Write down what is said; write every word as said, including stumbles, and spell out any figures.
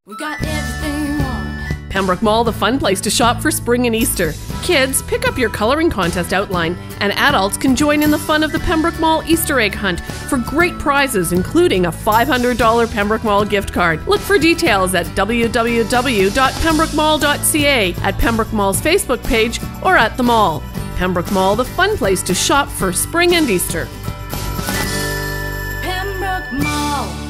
We got everything you want. Pembroke Mall, the fun place to shop for spring and Easter. Kids, pick up your coloring contest outline, and adults can join in the fun of the Pembroke Mall Easter egg hunt for great prizes, including a five hundred dollar Pembroke Mall gift card. Look for details at w w w dot pembroke mall dot c a, at Pembroke Mall's Facebook page, or at the mall. Pembroke Mall, the fun place to shop for spring and Easter. Pembroke Mall.